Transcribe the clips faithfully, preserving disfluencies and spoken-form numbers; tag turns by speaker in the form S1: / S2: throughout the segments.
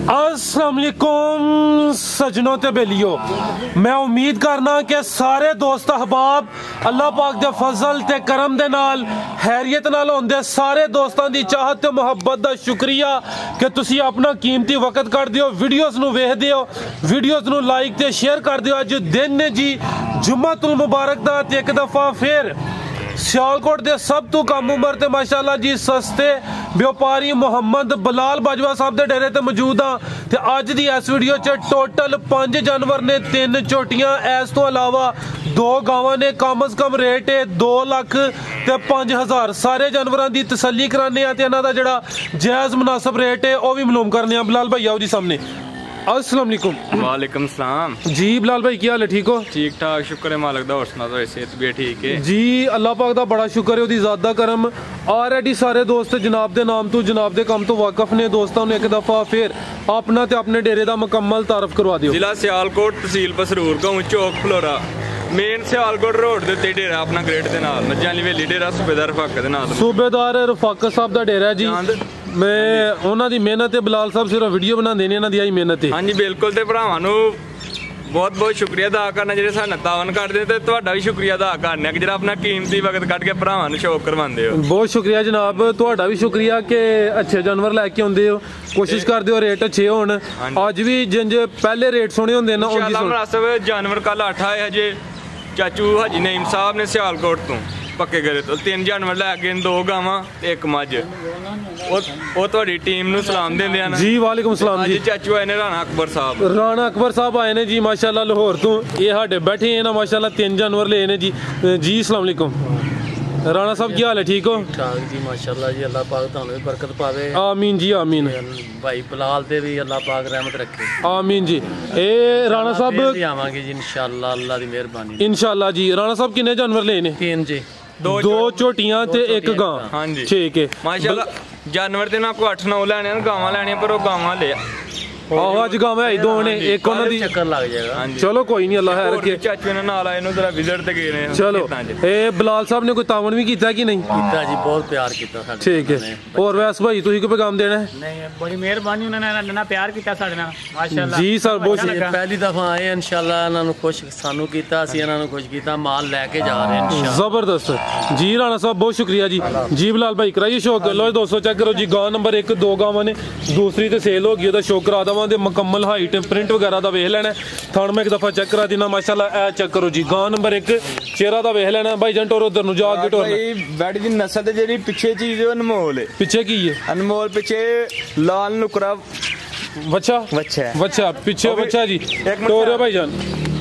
S1: अस्सलाम वालेकुम सजनों ते बेलियो, मैं उम्मीद करना कि सारे दोस्त अहबाब अल्लाह पाक दे फजल ते करम दे नाल हैरियत नाल होंदे। सारे दोस्तां दी चाहत ते मुहब्बत दा शुक्रिया कि तुसी अपना कीमती वक्त कढ दिओ, वीडियोज़ नू वेखदे हो, वीडियोज़ नू लाइक ते शेयर कर दिओ। अज दिन ने जी जुम्मतुल मुबारक दा ते एक दफ़ा फिर सियालकोट दे सब तो कम उम्र ते माशाअल्लाह जी सस्ते व्यापारी मुहम्मद बिलाल बाजवा साहब दे डेरे ते मौजूद हाँ। ते अज दी इस वीडियो च टोटल पांच जानवर ने, तीन झोटियां, इस तो अलावा दो गावां ने। कम अज कम रेट है दो लख ते पांच हज़ार। सारे जानवरों की तसल्ली कराने ते इन्हां दा जिहड़ा जायज़ मुनासिब रेट है वह भी मालूम करने। बिलाल भाई आओ जी सामने। अस्सलाम वालेकुम।
S2: वालेकुम सलाम
S1: जी बिलाल भाई क्या हाल है, ठीक हो?
S2: ठीक ठाक, शुक्र है मालिक दा। और सुना दो, सेहत भी ठीक है
S1: जी, अल्लाह पाक दा बड़ा शुक्र है, ओदी ज़ात दा करम। ऑलरेडी सारे दोस्त जनाब दे नाम तो जनाब दे कम तो वाकफ ने। दोस्तों ने एक दफ़ा फिर अपना ते अपने डेरे दा मुकम्मल तारफ करवा दियो।
S2: जिला सियालकोट, तहसील बसरूर, गांव चौक फ्लोरा, मेन सियालकोट रोड दे उत्ते डेरा अपना ग्रेड दे नाल। मज्जां आह्ली हवेली डेरा सूबेदार रफाकत दे नाल। सूबेदार
S1: रफाकत साहब दा डेरा है जी। मैं उन्हां दी मेहनत है, बिलाल साहब सिर्फ वीडियो बनांदे ने, इन्हां दी आई मेहनत है।
S2: हाँ जी बिल्कुल। ते भरावां नू बहुत बहुत शुक्रिया अदा करना जेह्ड़े सानू तावन करदे, ते तुहाडा भी शुक्रिया अदा करने कि जेह्ड़ा अपना कीमती वक्त कढ के भरावां नू शौक करवांदे हो।
S1: बहुत शुक्रिया जनाब, तुहाडा भी शुक्रिया कि अच्छे जानवर लैके आउंदे हो, कोशिश करदे हो रेट अच्छे होण। अज भी जिंज पहले रेट सोहणे हुंदे ना,
S2: इंशाअल्लाह मुनासिब जानवर कल अठ आए हजे चाचू हाजी नईम साहब ने सियालकोट तो पक्के करे तो तीन जानवर लैके, दो गावां ते एक मझ। ਉਹ ਤੁਹਾਡੀ ਟੀਮ ਨੂੰ ਸਲਾਮ ਦਿੰਦੇ ਹਨ
S1: ਜੀ। ਵਾਲੇਕੁਮ ਸਲਾਮ ਜੀ।
S2: ਚਾਚੂ ਆਏ ਨੇ ਰਾਣਾ ਅਕਬਰ ਸਾਹਿਬ।
S1: ਰਾਣਾ ਅਕਬਰ ਸਾਹਿਬ ਆਏ ਨੇ ਜੀ ਮਾਸ਼ਾਅੱਲਾ ਲਾਹੌਰ ਤੋਂ। ਇਹ ਸਾਡੇ ਬੈਠੇ हैं ना माशाल्लाह, तीन जानवर ले ने जी। जी अस्सलाम वालेकुम राणा साहब, क्या हाल है, ठीक हो?
S3: ठीक जी माशाल्लाह जी, अल्लाह पाक तुहानू भी बरकत पावे।
S1: आमीन जी आमीन।
S3: भाई बिलाल दे भी अल्लाह पाक रहमत रखे।
S1: आमीन जी। ए राणा साहब
S3: आवांगे जी इंशाअल्लाह, अल्लाह दी मेहरबानी
S1: इंशाअल्लाह जी। राणा साहब किन्ने जानवर ले ने?
S3: तीन जी,
S1: दो झोटियां ते एक गां।
S2: हाँ जी
S1: ठीक है
S2: माशाल्लाह। जानवर ते ना को अठ नौ लैने, गावां लैनियां, पर वो गावां ले
S1: आहो अज गावां है दो ने, एक उन्हां दी
S3: चक्कर लग जाएगा।
S1: चलो कोई नहीं, अल्लाह खैर रखे।
S2: चाचू ने नाल आए नु जरा विजिट ते गए ने।
S1: चलो ए बिलाल साहब ने कोई तावन भी कीता कि नहीं?
S3: कीता जी, बहुत प्यार कीता साडे।
S1: ठीक है। और वैस भाई तुसी कोई पैगाम देना है?
S4: नहीं, बड़ी मेहरबानी, उन्होंने इन्ना प्यार कीता साडे नाल माशाअल्लाह
S1: जी सर। बहुत
S3: पहली दफा आए इंशाअल्लाह, इन्हां नु खुश सानू कीता, असीं इन्हां नु खुश कीता, माल लेके जा रहे हैं इंशाअल्लाह।
S1: जबरदस्त जी राणा साहब, बहुत शुक्रिया जी। जी बिलाल भाई कराइए शौक। लो दोस्तों चेक करो जी, गां नंबर एक दो गावां ने, दूसरी ते सेल हो गई, ओदा शौक करा देवां। ते मुकम्मल हाइट प्रिंट वगैरह दा वेख लेना। थान में एक दफा चेक करा देना माशाल्लाह। ए चेक करो जी, गां नंबर एक चेहरा दा वेख लेना। भाई जन टोर उधर नु जा के टोर
S2: बैड दी नस्ल ते जेडी पीछे चीज है अनमोल है।
S1: पीछे की है? अनमोल
S2: पीछे लाल नुकरा
S1: बच्चा
S2: बच्चा
S1: बच्चा पीछे बच्चा जी। टोर भाई जान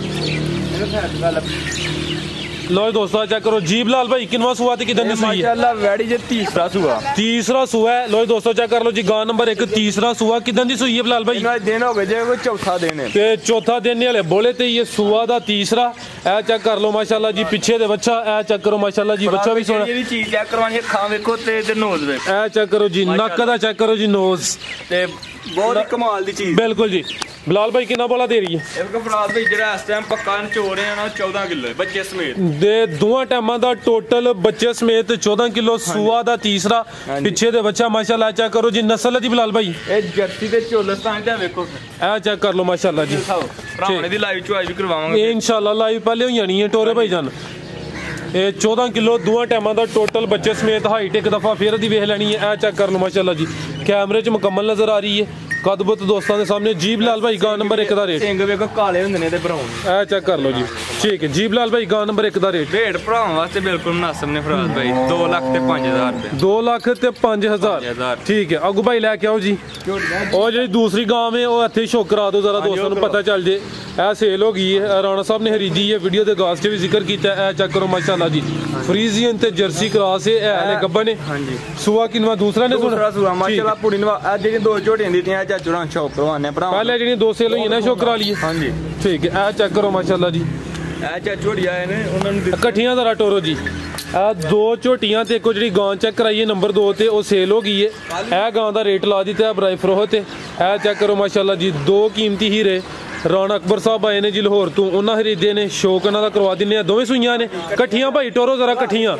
S1: लो दोस्तों चेक करो जी। बिलाल भाई किनवा सुआ ते किदन दी सुई है?
S2: माशाल्लाह वैडी जे तीसरा सुआ।
S1: तीसरा सुआ है। लो दोस्तों चेक कर लो जी, गां नंबर एक तीसरा सुआ। किदन दी सुई है बिलाल भाई?
S2: दिन हो गए जे कोई चौथा दिन है
S1: ते चौथा दिन वाले बोले ते ये सुआ दा तीसरा। ए चेक कर लो माशाल्लाह जी, पीछे दे बच्चा। ए चेक करो माशाल्लाह जी, बच्चा भी सोना।
S2: ये चीज चेक करवानी, खां देखो ते ते नोज देखो।
S1: ए चेक करो जी, नक दा चेक करो जी, नोज
S2: ते बहुत ही कमाल दी चीज।
S1: बिल्कुल जी। बिलाल भाई कितना बोला दे रही है?
S2: एक बिलाल भाई जेड़ा इस टाइम पक्का चोर है ना चौदह किलो बच्चे समेत
S1: दे दोवां टाइमां दा टोटल बच्चे समेत चौदह किलो। सुआ दा तीसरा, पीछे दे बच्चा माशाल्लाह। चेक करो जी, नस्ल दी बिलाल भाई
S2: ए जर्सी ते चोलस्तान दा देखो।
S1: ए चेक कर लो माशाल्लाह जी।
S2: भरावां दी लाइव चुआई भी करवावांगे
S1: इंशाल्लाह। लाइव पहले हो जानी है टोरे भाई जान। ये चौदह किलो दोवां टाइमां दा टोटल बच्चे समेत। हाइट एक दफा फिर दी वेख लेनी है। ए चेक कर लो माशाल्लाह जी, कैमरे च मुकम्मल नजर आ रही है। कदबत दोस्तों के सामने। जी बिलाल भाई गां नंबर एक दा रेट?
S2: सिंग वेखो काले हुंदे ने ते ब्राउन।
S1: ए चेक कर लो जी। ठीक है जी बिलाल भाई, गां नंबर एक दा रेट?
S2: रेट भरावां वास्ते बिल्कुल मुनासिब ने फराद भाई, दो लाख ते पांच हजार रुपए।
S1: दो लाख ते पांच हजार। ठीक है अगू भाई लैके आओ जी। और जी दूसरी गां में वो इत्थे शौक करा दो जरा, दोस्तों को पता चल जाए। ए सेल हो गई है, राणा साहब ने खरीदी है, वीडियो के गास च भी जिक्र किया। ए चेक करो माशाल्लाह जी, फ्रीजियन ते जर्सी क्रॉस है। ए गब्बा ने सुआ किनवा दूसरा ने
S2: दूसरा सुआ माशाल्लाह। पूरी नवा ए जेडी दो झोटियां दित्तियां चाचू रां शौक करवाने भरा।
S1: पहले जेडी दो सेल हुई ना शौक करा लिए।
S2: हां जी
S1: ठीक है। ए चेक करो माशाल्लाह जी,
S2: ए चाचू झोटियां आए ने उन्हां नु
S1: इकट्ठियां जरा टोरो जी। ए दो झोटियां ते एक जेडी गां चेक कराई है नंबर दो ते ओ सेल हो गई है। ए गां दा रेट ला दित्ता है बराए फरोख्त। ए चेक करो माशाल्लाह जी, दो कीमती हीरे राणा अकबर साहब आए ने जी लाहौर तो, उन्हें खरीदे ने, शौक उन्होंने करवा दिने। दोवें सुइयां ने कट्ठियां भाई, टोरो जरा कट्ठियां।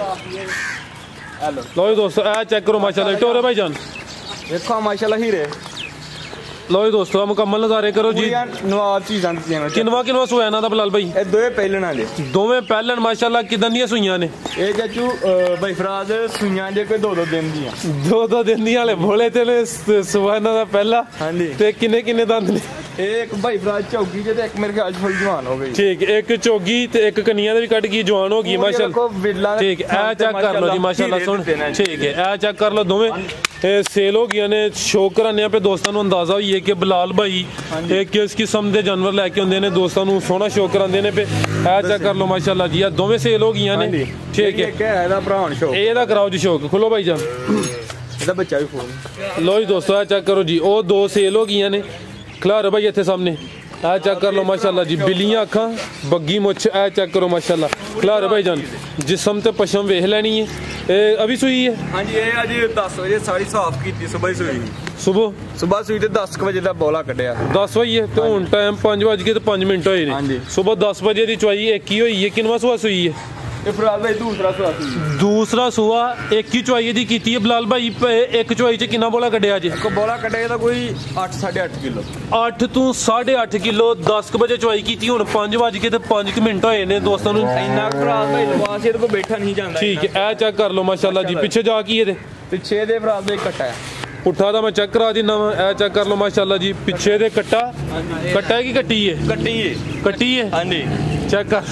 S1: लो दोस्तों ए चेक करो माशाल्लाह टोरे भाई जान,
S2: देखो माशाल्लाह हीरे।
S1: लो जी दोस्तों मुकम्मल नज़ारे करो जी।
S2: नवाब चीज़ां दित्तियां ने।
S1: किनवा किनवा सूआ इन्हां दा बिलाल भाई?
S2: ਇਹ ਦੋਵੇਂ ਪਹਿਲਣਾ ਜੇ।
S1: दोवें पहलन माशाल्लाह किदां दियां सूइयां ने?
S2: ਇਹ ਚਾਚੂ ਬਾਈ ਫਰਾਜ਼ ਸੂਈਆਂ ਜੇ ਕੋਈ ਦੋ ਦੋ ਦਿਨ ਦੀਆਂ।
S1: दो दो दिन दी हाले भोले ते ने सूआ इन्हां दा पहला।
S2: हाँ जी।
S1: ते किन्ने किन्ने दंद ने?
S2: ਇਹ ਇੱਕ ਭਾਈ ਫਰਾਜ਼ ਚੌਗੀ ਜੇ ਤੇ ਇੱਕ ਮੇਰੇ ਖਿਆਲ ਚ ਫੁੱਲ ਜਵਾਨ ਹੋ ਗਈ।
S1: ठीक एक चोगी ते एक कनिया दे भी कट गई जवान हो गई माशाल्लाह। ठीक ए चेक कर लो जी माशाल्लाह सुन। ठीक है ए चेक कर लो दोवें सेल हो गई ने। शौक कराने पे दोस्तों को अंदाजा होई है कि बिलाल भाई किस किस्म के जानवर लैके आंदे ने दोस्तों को सोहना शौक करांदे ने पे। ए चेक कर लो माशाल्लाह जी दोवें सेल हो गई ने। ठीक है
S2: ਇਹਦਾ ਭਰਾ ਹੁਣ ਸ਼ੌਕ
S1: ਇਹਦਾ कराओ जी शौक खोलो भाई जान।
S2: ਇਹਦਾ ਬੱਚਾ ਵੀ ਫੋਨ
S1: लो जी दोस्तों ए चेक करो जी ओ दो सेल हो गई ने। खिलारो भाई इत्थे सामने ए चेक कर लो माशाल्लाह जी बिल्लियां अखां बग्गी मुछ ए चेक करो माशाल्लाह। खिलारो भाई जान जिस्म ते पशम वेख लेनी है। ए अभी सूई है?
S2: हाँ जी ਇਹ ਅੱਜ दस ਵਜੇ ਸਾਰੀ ਸਾਫ਼ ਕੀਤੀ ਸਵੇਰ ਸੂਈ
S1: सुबह
S2: ਸਵੇਰ ਸੂਈ ਤੇ दस ਵਜੇ ਦਾ ਬੋਲਾ ਕੱਢਿਆ।
S1: दस बजे है तो हुण टाइम पाँच बज के तो पाँच मिनट होए
S2: हाँ जी।
S1: ने। सुबह दस बजे की चुवाई एक ही होई है। किनवा सूआ सूई है?
S2: ਇਹ ਫਰਾਜ਼ ਭਾਈ ਦੂਸਰਾ ਸੂਆ ਸੂਈ।
S1: दूसरा सूआ एक ही चुवाई दी कीती है बिलाल भाई। एक चुवाई च किन्ना बोला कड्ढिया जे?
S2: ਕੋ ਬੋਲਾ ਕੱਢਿਆ ਤਾਂ ਕੋਈ ਅੱਠ ਸਾਢੇ ਅੱਠ ਕਿਲੋ।
S1: अठ तू साढ़े अठ किलो दस क बजे चुवाई की हुण पाँच बज के तो पाँच क मिनट होए ने दोस्तों नूं।
S2: ਇੰਨਾ ਫਰਾਜ਼ ਭਾਈ ਲਵਾਸ ਇਹਦੇ ਕੋ ਬੈਠਾ ਨਹੀਂ ਜਾਂਦਾ।
S1: ठीक है ए चेक कर लो माशाल्लाह जी पिछे जा की है
S2: ਪਿੱਛੇ ਦੇ ਫਰਾਜ਼ ਦੇ ਕੱਟਾ ਹੈ।
S1: पुट्ठा दा मैं चेक करा दिना वा ए चेक कर लो माशाल्लाह जी पिछे दे कट्टा कट्टा है कि कट्टी है?
S2: ਕੱਟੀ ਹੈ।
S1: कट्टी है
S2: हाँ जी।
S1: चेक कर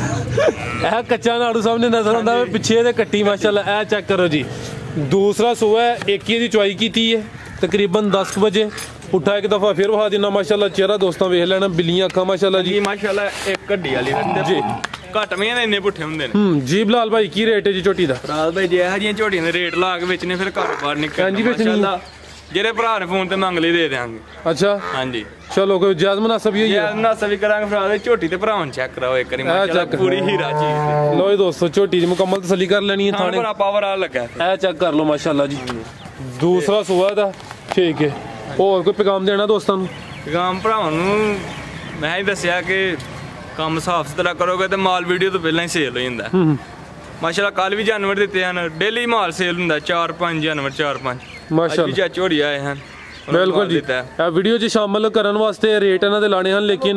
S1: ए कच्चा नाड़ू सामने नजर आंदा है पिछे दे कट्टी माशाल्लाह ए चेक करो जी। दूसरा सूआ है एक ही दी चुवाई कीती है तकरीबन दस बजे। पुट्ठा एक दफा फिर वहा देना माशाल्लाह चेहरा दोस्तों वेख लेना बिल्लियां अखां माशाल्लाह जी।
S2: ਜੀ ਮਾਸ਼ਾਅੱਲਾ ਇੱਕ ਹੱਡੀ ਵਾਲੀ ਨੇ
S1: जी
S2: ਘੱਟ ਮੀਆਂ ਇੰਨੇ ਪੁੱਠੇ ਹੁੰਦੇ ਨੇ।
S1: हम्म जी बिलाल भाई की रेट है जी झोटी दा?
S2: ਫਰਾਜ਼ ਭਾਈ ਜੇ ਇਹੋ ਜਿਹੀਆਂ ਝੋਟੀਆਂ ਦੇ ਰੇਟ ਲਾ ਕੇ ਵੇਚਨੇ ਫਿਰ ਕਾਰੋਬਾਰ ਨਿਕਲ
S1: ਹਾਂਜੀ, ਵੇਚਣੀ।
S2: ਮਾਸ਼ਾਅੱਲਾ ਜਿਹੜੇ ਭਰਾ ਨੇ ਫੋਨ ਤੇ ਮੰਗ ਲਈ ਦੇ ਦੇਾਂਗੇ।
S1: अच्छा
S2: ਹਾਂਜੀ
S1: चलो कोई जायज मुनासब ही है।
S2: ਯਾਰ ਨਾ ਸਭੀ ਕਰਾਂਗੇ ਫਰਾਜ਼ ਦੀ ਝੋਟੀ ਤੇ ਭਰਾਵਾਂ ਚੈੱਕ ਕਰਾਓ ਇੱਕ ਵਾਰੀ ਮਾਸ਼ਾਅੱਲਾ
S1: check।
S2: ਪੂਰੀ ਹੀਰਾ ਚੀਜ਼
S1: लो जी दोस्तों झोटी दी मुकम्मल तसल्ली कर लेनी है
S2: ਥਾਣੇ
S1: थाने
S2: ਬੜਾ ਪਾਵਰ ਆ ਲੱਗਾ।
S1: ए चेक कर लो माशाल्लाह जी दूसरा सूआ दा। ठीक है और कोई पैगाम देना दोस्तों नूं?
S2: ਗਾਮ ਭਰਾਵਾਂ ਨੂੰ ਮੈਂ ਹੀ ਦੱਸਿਆ ਕਿ ਕੰਮ ਸਾਫ ਸੁਥਰਾ ਕਰੋਗੇ ਤੇ ਮਾਲ ਵੀਡੀਓ ਤੋਂ ਪਹਿਲਾਂ ਹੀ ਸੇਲ ਹੋ ਜਾਂਦਾ। ਮਾਸ਼ਾਅੱਲਾ ਕੱਲ ਵੀ ਜਾਨਵਰ ਦਿੱਤੇ ਹਨ ਡੇਲੀ ਮਾਲ ਸੇਲ ਹੁੰਦਾ ਚਾਰ ਪੰਜ ਜਾਨਵਰ ਚਾਰ ਪੰਜ
S1: माशाल्लाह
S2: ਝੋੜੀ ਆਏ ਹਨ।
S1: बिल्कुल जी ए वीडियो च शामिल करने वास्ते रेट इन्हां दे लाने हन लेकिन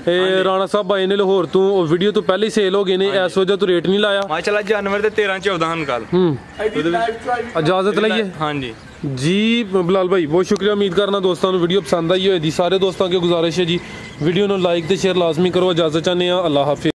S1: ए राणा साहब भाई ने लाहौर तो वीडियो तो पहले ही सेल हो गए ने इस वजह तो रेट नहीं लाया
S2: माशाल्लाह जानवर दे तेरह चौदह ਹਨ ਕੱਲ।
S1: इजाजत लईए
S2: हाँ जी
S1: जी बिलाल भाई बहुत शुक्रिया। उम्मीद करना दोस्तों को वीडियो पसंद आई होगी। सारे दोस्तों की गुजारिश है जी वीडियो को लाइक तो शेयर लाजमी करो। इजाजत चाहते हैं अल्लाह हाफिज़।